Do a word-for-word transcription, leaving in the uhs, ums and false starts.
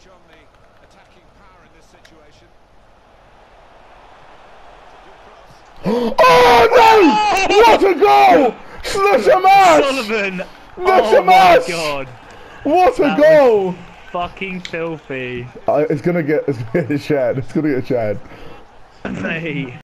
switch on the attacking power in this situation. Oh no! What a goal! Slush a match! Sullivan! Slush Oh a my match! god! What a That goal! was fucking filthy. Uh, it's gonna get it's gonna get shared. It's gonna get shared. Mate.